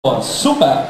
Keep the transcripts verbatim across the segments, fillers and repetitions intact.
Super.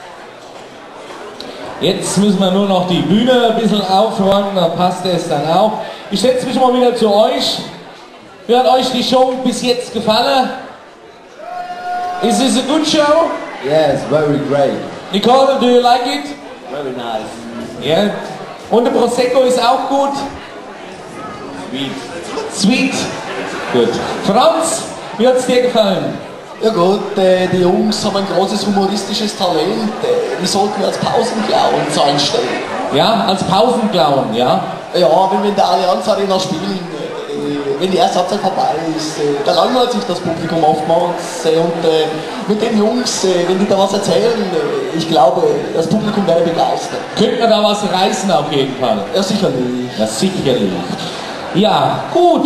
Jetzt müssen wir nur noch die Bühne ein bisschen aufräumen, dann passt es dann auch. Ich setze mich mal wieder zu euch. Wie hat euch die Show bis jetzt gefallen? Is this a good show? Yes, very great. Nicole, do you like it? Very nice. Yeah. Und der Prosecco ist auch gut? Sweet. Sweet. Gut. Franz, wie hat es dir gefallen? Ja gut, äh, die Jungs haben ein großes humoristisches Talent. Äh, die sollten wir als Pausenclown einstellen. Ja, als Pausenclown, ja? Ja, wenn wir in der Allianz Arena spielen, äh, wenn die erste Halbzeit vorbei ist, äh, da langweilt sich das Publikum oftmals. Äh, und äh, mit den Jungs, äh, wenn die da was erzählen, äh, ich glaube, das Publikum wäre begeistert. Könnten wir da was reißen auf jeden Fall? Ja, sicherlich. Ja, sicherlich. Ja, gut.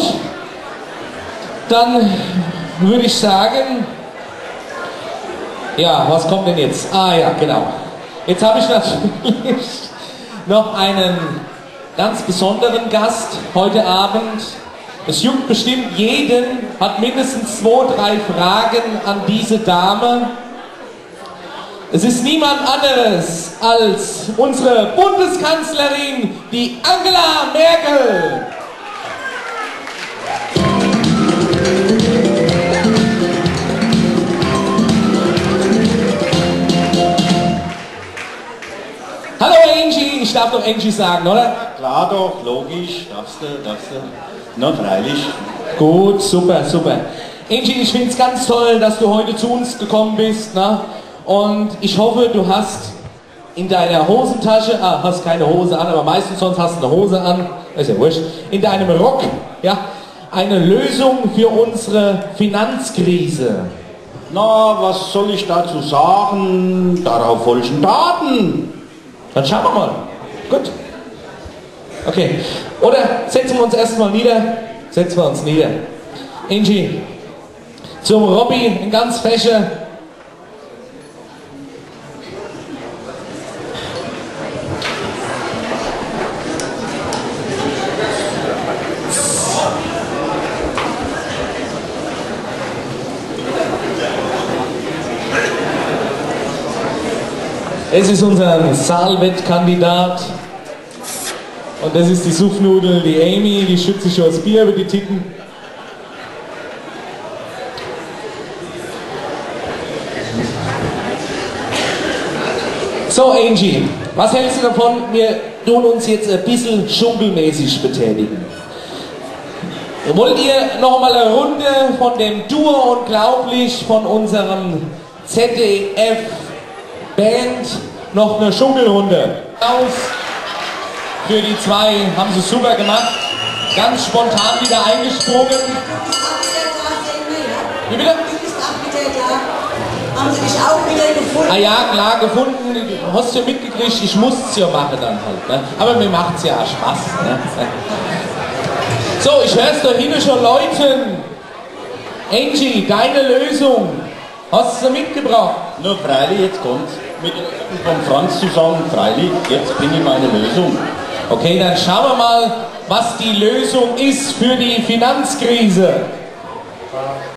Dann würde ich sagen, ja, was kommt denn jetzt? Ah ja, genau. Jetzt habe ich natürlich noch einen ganz besonderen Gast heute Abend. Es juckt bestimmt jeden, hat mindestens zwei, drei Fragen an diese Dame. Es ist niemand anderes als unsere Bundeskanzlerin, die Angela Merkel. Hallo Angie, ich darf doch Angie sagen, oder? Klar doch, logisch, darfst du, darfst du. Na, freilich. Gut, super, super. Angie, ich finde es ganz toll, dass du heute zu uns gekommen bist. Ne? Und ich hoffe, du hast in deiner Hosentasche, ah, hast keine Hose an, aber meistens sonst hast du eine Hose an, ist ja wurscht, in deinem Rock, ja, eine Lösung für unsere Finanzkrise. Na, was soll ich dazu sagen? Darauf folgen Taten. Dann schauen wir mal. Gut. Okay. Oder setzen wir uns erstmal nieder. Setzen wir uns nieder. Angie, zum Robby in ganz fesche. Es ist unser Saalwettkandidat und das ist die Suffnudel, die Amy, die schützt sich schon das Bier über die Titten. So Angie, was hältst du davon? Wir tun uns jetzt ein bisschen schunkelmäßig betätigen. Wollt ihr noch mal eine Runde von dem Tour Unglaublich von unserem Z D F Band, noch eine Schunkelrunde. Aus für die zwei, haben sie super gemacht. Ganz spontan wieder eingesprungen. Wie bitte? Haben Sie dich auch wieder gefunden? Ah ja, klar, gefunden. Hast du ja mitgekriegt, ich muss es ja machen dann halt. Ne? Aber mir macht es ja Spaß. Ne? So, ich höre es da hinten schon Leuten. Angie, deine Lösung. Hast du sie mitgebracht? Nur freilich, jetzt kommt's. Mit von Franz zusammen, freilich, jetzt bin ich meine Lösung. Okay, dann schauen wir mal, was die Lösung ist für die Finanzkrise.